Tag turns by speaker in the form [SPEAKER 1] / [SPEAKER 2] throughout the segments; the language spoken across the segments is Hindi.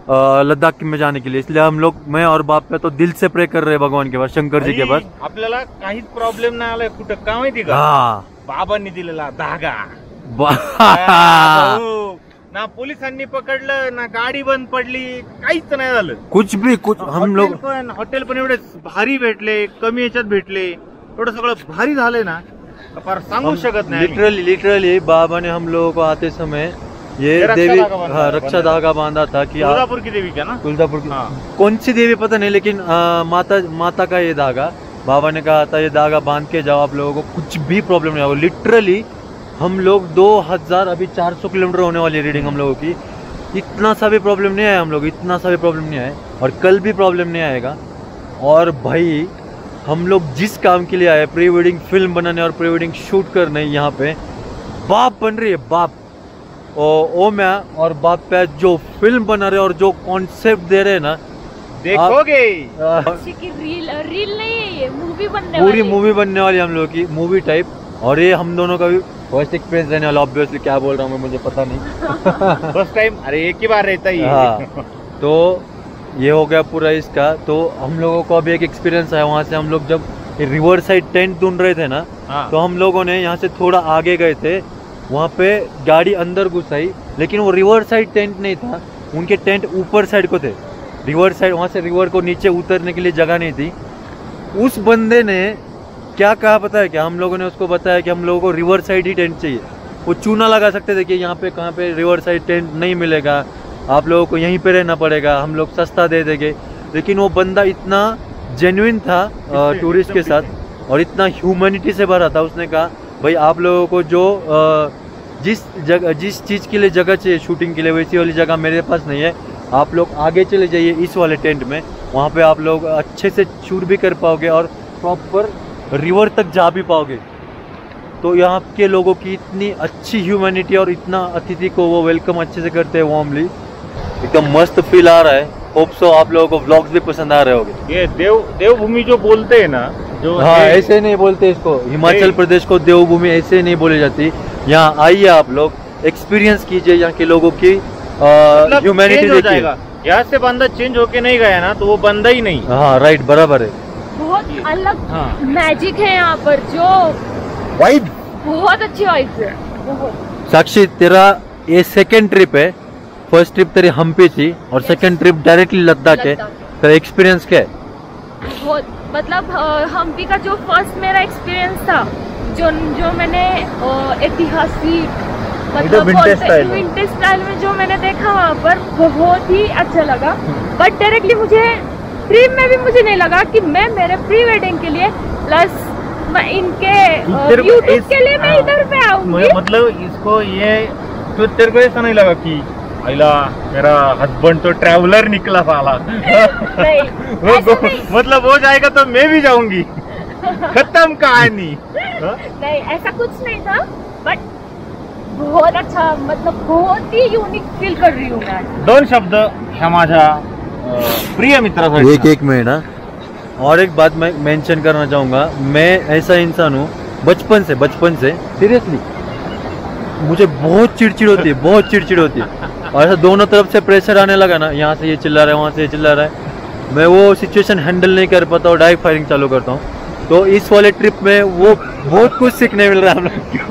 [SPEAKER 1] लद्दाख में जाने के लिए। इसलिए हम लोग, मैं और बाप पे तो दिल से प्रे कर रहे हैं भगवान के पास, शंकर जी के पास।
[SPEAKER 2] आपल्याला काहीच प्रॉब्लेम नाही आलाय कुठं, का माहिती का? बाबांनी दिलेला धागा ना पोलिसांनी पकडलं ना, गाडी बंद पडली, काहीच नाही झालं,
[SPEAKER 1] कुछ भी कुछ। हम लोग
[SPEAKER 2] हॉटेल पण एवढे भारी भेटले, कमी याच्यात भेटले, एवढं सगळं भारी झालंय ना, फार सांगू शकत नाही।
[SPEAKER 1] लिटरली बाबा ने हम लोगों को आते समय ये देवी रक्षा धागा बांधा था कि
[SPEAKER 2] तुलजापुर की देवी क्या ना,
[SPEAKER 1] तुलजापुर की कौन सी देवी पता नहीं, लेकिन माता का ये धागा, बाबा ने कहा था ये धागा बांध के जाओ, आप लोगों को कुछ भी प्रॉब्लम नहीं होगा। लिटरली हम लोग 2000 अभी 400 किलोमीटर होने वाली रीडिंग हम लोगों की, इतना सा भी प्रॉब्लम नहीं आया हम लोग, इतना सा भी प्रॉब्लम नहीं आया, और कल भी प्रॉब्लम नहीं आएगा। और भाई हम लोग जिस काम के लिए आए, प्री वेडिंग फिल्म बनाने और प्री वेडिंग शूट करने, यहाँ पे बाप बन रही है बाप। ओम्या और बाप पे जो फिल्म बना रहे और जो कॉन्सेप्ट दे रहे हैं ना,
[SPEAKER 2] देखोगे
[SPEAKER 3] रील नहीं है ये, मूवी बनने
[SPEAKER 1] पूरी मूवी बनने वाली हम लोग की, मूवी टाइप। और ये हम दोनों का भी फर्स्ट एक्सपीरियंस रहने वाला, ऑब्वियसली क्या बोल रहा हूँ मैं, मुझे पता नहीं।
[SPEAKER 2] फर्स्ट टाइम, अरे एक ही बार रहता ही।
[SPEAKER 1] हाँ, तो ये हो गया पूरा इसका। तो हम लोगों को अभी एक एक्सपीरियंस है वहाँ से, हम लोग जब रिवर साइड टेंट ढूंढ रहे थे ना, तो हम लोगों ने यहाँ से थोड़ा आगे गए थे, वहाँ पे गाड़ी अंदर घुस आई, लेकिन वो रिवर साइड टेंट नहीं था, उनके टेंट ऊपर साइड को थे, रिवर साइड, वहाँ से रिवर को नीचे उतरने के लिए जगह नहीं थी। उस बंदे ने क्या कहा पता है क्या? हम लोगों ने उसको बताया कि हम लोगों को रिवर साइड ही टेंट चाहिए। वो चूना लगा सकते थे कि यहाँ पे कहाँ पे रिवर साइड टेंट नहीं मिलेगा, आप लोगों को यहीं पे रहना पड़ेगा, हम लोग सस्ता दे देंगे। लेकिन वो बंदा इतना जेन्युइन था टूरिस्ट के साथ, और इतना ह्यूमैनिटी से भरा था। उसने कहा भाई आप लोगों को जो जिस चीज़ के लिए जगह चाहिए शूटिंग के लिए, वैसी वाली जगह मेरे पास नहीं है, आप लोग आगे चले जाइए इस वाले टेंट में, वहाँ पे आप लोग अच्छे से शूट भी कर पाओगे और प्रॉपर रिवर तक जा भी पाओगे। तो यहाँ के लोगों की इतनी अच्छी ह्यूमैनिटी और इतना अतिथि को वो वेलकम अच्छे से करते हैं वार्मली, एकदम मस्त फील आ रहा है। होप सो आप लोगों को व्लॉग्स भी पसंद आ रहे होंगे।
[SPEAKER 2] ये देवभूमि जो बोलते हैं ना, जो
[SPEAKER 1] हाँ ऐसे नहीं बोलते इसको, हिमाचल प्रदेश को देवभूमि ऐसे नहीं बोली जाती। यहाँ आइए आप लोग, एक्सपीरियंस कीजिए यहाँ के लोगों की ह्यूमैनिटी देखिए।
[SPEAKER 2] यहाँ से बंदा चेंज होके नहीं गया ना, तो वो बंदा ही नहीं।
[SPEAKER 1] हाँ राइट, बराबर है।
[SPEAKER 3] बहुत अलग मैजिक है यहाँ पर, जो
[SPEAKER 2] वाइब
[SPEAKER 3] बहुत अच्छी वाइब है बहुत।
[SPEAKER 1] साक्षी तेरा ये सेकंड ट्रिप है, फर्स्ट ट्रिप तेरी हम्पी थी और सेकंड ट्रिप डायरेक्टली लद्दाख है, तेरा एक्सपीरियंस क्या है?
[SPEAKER 3] बहुत मतलब हम्पी का जो फर्स्ट मेरा एक्सपीरियंस था, जो मैंने ऐतिहासिक मतलब विंटेज स्टाइल में जो मैंने देखा वहाँ पर, बहुत ही अच्छा लगा। बट डायरेक्टली मुझे ट्रिप में भी मुझे नहीं लगा कि मैं मेरे प्री वेडिंग के लिए प्लस मैं इनके यूट्यूब के लिए मैं इधर पे आऊंगी।
[SPEAKER 2] मतलब इसको ये तो तेरे को ऐसा नहीं लगा कि आइला मेरा हस्बैंड तो ट्रैवलर निकला साला?
[SPEAKER 3] नहीं,
[SPEAKER 2] मतलब हो जाएगा तो मैं भी जाऊंगी, खत्म कहानी।
[SPEAKER 3] नहीं ऐसा कुछ नहीं था, बट बहुत अच्छा, मतलब बहुत ही यूनिक फील कर रही हूँ मैं।
[SPEAKER 2] दोन शब्द ह्या माझ्या प्रिय मित्रासाठी।
[SPEAKER 1] एक मिनट ना, और एक बात मैं मेंशन करना चाहूँगा, मैं ऐसा इंसान हूँ बचपन से सीरियसली मुझे बहुत चिड़चिड़ होती है, बहुत चिड़चिड़ होती है। और ऐसा दोनों तरफ से प्रेशर आने लगा ना, यहाँ से ये चिल्ला रहा है, वहाँ से ये चिल्ला रहा है, मैं वो सिचुएशन हैंडल नहीं कर पाता और डायरेक्ट फायरिंग चालू करता हूँ। तो इस वाले ट्रिप में वो बहुत कुछ सीखने मिल रहा है हम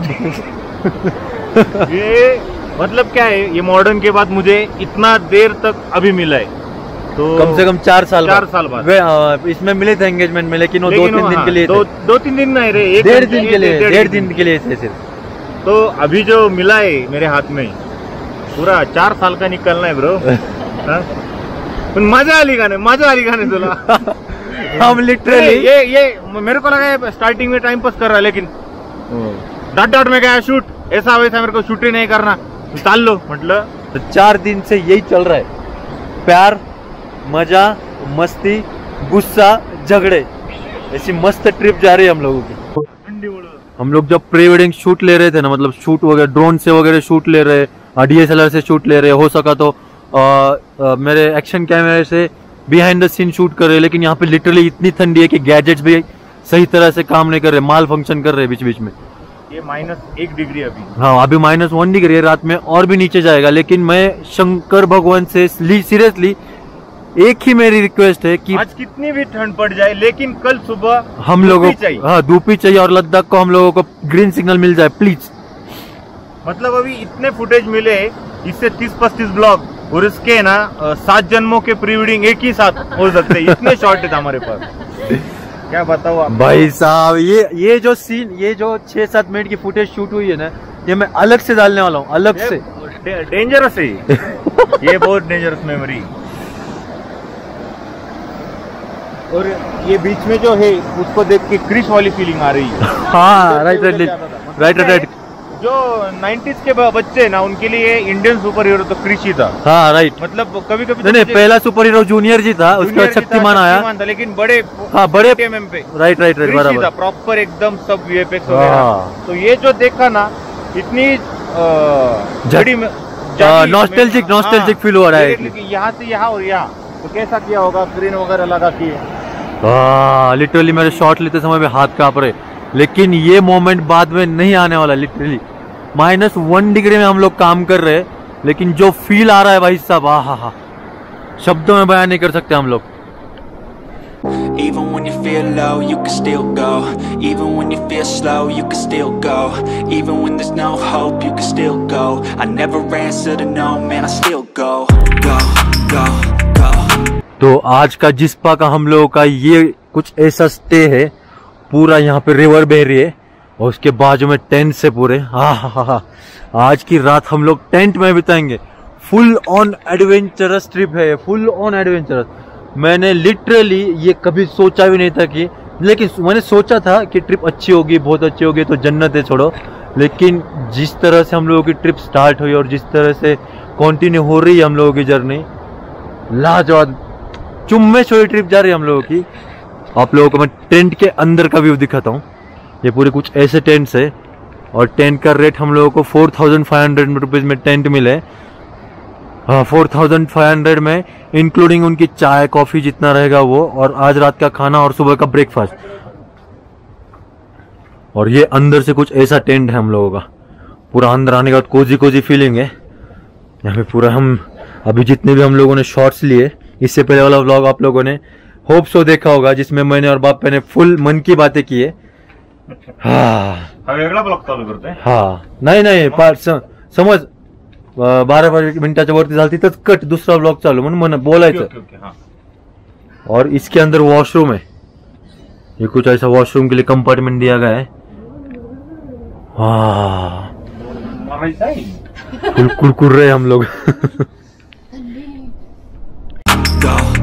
[SPEAKER 1] लोग।
[SPEAKER 2] ये मतलब क्या है, ये मॉडर्न के बाद मुझे इतना देर तक अभी मिला है, तो
[SPEAKER 1] कम से कम 4 साल
[SPEAKER 2] बाद
[SPEAKER 1] इसमें मिले थे एंगेजमेंट में, लेकिन वो 2-3 दिन के लिए,
[SPEAKER 2] 2-3 दिन नहीं रहे,
[SPEAKER 1] 1.5 दिन के लिए, 1.5 दिन के लिए सिर्फ।
[SPEAKER 2] तो अभी जो मिला है मेरे हाथ में, पूरा 4 साल का निकलना है ब्रो। पण मजा आली का नहीं तुला?
[SPEAKER 1] हम लिटरली
[SPEAKER 2] ये मेरे को लगा स्टार्टिंग में टाइम पास कर रहा है, लेकिन डॉट में गया शूट, ऐसा वैसा मेरे को शूट ही नहीं करना, चाल लो मतलब।
[SPEAKER 1] तो 4 दिन से यही चल रहा है, प्यार, मजा, मस्ती, गुस्सा, झगड़े, ऐसी मस्त ट्रिप जा रही है हम लोगों की। हम लोग जब प्री वेडिंग शूट ले रहे थे ना, मतलब शूट वगैरह ड्रोन से वगैरह शूट ले रहे, DSLR से शूट ले रहे, हो सका तो मेरे एक्शन कैमरे से बिहाइंड द सीन शूट कर रहे, लेकिन यहाँ पे लिटरली इतनी ठंडी है कि गैजेट्स भी सही तरह से काम नहीं कर रहे, माल फंक्शन कर रहे बीच बीच में।
[SPEAKER 2] ये -1 डिग्री अभी।
[SPEAKER 1] हाँ अभी -1 डिग्री है, रात में और भी नीचे जाएगा। लेकिन मैं शंकर भगवान से सीरियसली एक ही मेरी रिक्वेस्ट है कि
[SPEAKER 2] आज कितनी भी ठंड पड़ जाए लेकिन कल सुबह
[SPEAKER 1] हम लोगों
[SPEAKER 2] चाहिए।
[SPEAKER 1] हाँ धूप ही चाहिए और लद्दाख को हम लोगों को ग्रीन सिग्नल मिल जाए प्लीज।
[SPEAKER 2] मतलब अभी इतने फुटेज मिले, इससे 30-35 ब्लॉग और इसके ना 7 जन्मों के प्री वेडिंग एक ही साथ हो सकते हैं, इतने शॉर्ट है हमारे पास। क्या बताओ आप
[SPEAKER 1] भाई साहब, ये जो सीन, ये जो 6-7 मिनट की फुटेज शूट हुई है ना, ये मैं अलग से डालने वाला हूँ, अलग से।
[SPEAKER 2] डेंजरस है ये बहुत डेंजरस मेमोरी। और ये बीच में जो है उसको देख के क्रिश वाली फीलिंग आ रही है।
[SPEAKER 1] हाँ राइट।
[SPEAKER 2] जो 90s के बच्चे ना, उनके लिए इंडियन सुपर हीरो तो क्रिश ही था।
[SPEAKER 1] हाँ राइट।
[SPEAKER 2] मतलब कभी
[SPEAKER 1] नहीं, पहला सुपर हीरो जूनियर जी था, उसके बाद शक्तिमान आया
[SPEAKER 2] था, लेकिन बड़े
[SPEAKER 1] TMM
[SPEAKER 2] पे
[SPEAKER 1] राइट बराबर
[SPEAKER 2] प्रॉपर एकदम सब VFX वगैरह। तो ये जो देखा ना, इतनी
[SPEAKER 1] नॉस्टैल्जिक फील हो रहा है।
[SPEAKER 2] यहाँ से यहाँ और यहाँ तो कैसा किया होगा, स्क्रीन वगैरह लगा के।
[SPEAKER 1] लिटरली मेरे शॉट लेते समय में हाथ कांप रहे। लेकिन ये मोमेंट बाद में नहीं आने वाला। लिटरली -1 डिग्री में हम लोग काम कर रहे हैं, लेकिन जो फील आ रहा है भाई साहब, हा शब्दों में बयान नहीं कर सकते हम लोग।
[SPEAKER 4] Even when you feel low, you can still go. Even when you feel slow, you can still go. Even when there's no hope, you can still go. I never answer to no, man, I still go. Go.
[SPEAKER 1] तो आज का जिस्पा का हम लोगों का ये कुछ ऐसा स्टे है। पूरा यहाँ पे रिवर बह रही है और उसके बाजू में टेंट से पूरे आज की रात हम लोग टेंट में बिताएंगे। फुल ऑन एडवेंचरस ट्रिप है, फुल ऑन एडवेंचरस। मैंने लिटरली ये कभी सोचा भी नहीं था कि, लेकिन मैंने सोचा था कि ट्रिप अच्छी होगी, बहुत अच्छी होगी, तो जन्नत है छोड़ो। लेकिन जिस तरह से हम लोगों की ट्रिप स्टार्ट हुई और जिस तरह से कंटिन्यू हो रही है हम लोगों की जर्नी, लाजवाब चुम्मे छोड़ी ट्रिप जा रही है हम लोगों की। आप लोगों को मैं टेंट के अंदर का व्यू दिखाता हूँ। ये पूरे कुछ ऐसे टेंट्स है और टेंट का रेट हम लोगों को 4500 रुपीज में टेंट मिले। हाँ 4500 में इंक्लूडिंग उनकी चाय कॉफी जितना रहेगा वो, और आज रात का खाना और सुबह का ब्रेकफास्ट। और ये अंदर से कुछ ऐसा टेंट है हम लोगों का। पूरा अंदर आने के बाद कोजी फीलिंग है यहाँ पे पूरा। हम अभी जितने भी हम लोगों ने शॉर्ट्स लिए, इससे पहले वाला व्लॉग आप लोगों ने होप सो देखा होगा, जिसमें मैंने और बाप्पा ने फुल मन की बातें की है।
[SPEAKER 2] वेगळा ब्लॉग चालू करते।
[SPEAKER 1] नाही समज 12 मिनिटाच्या वरती झाली तर कट, दुसरा ब्लॉग चालू म्हणून बोलायचं। और इसके अंदर वॉशरूम है। ये कुछ ऐसा वॉशरूम के लिए कंपार्टमेंट दिया गया है। फुल कुरकुर रहे हम लोग।
[SPEAKER 4] Go.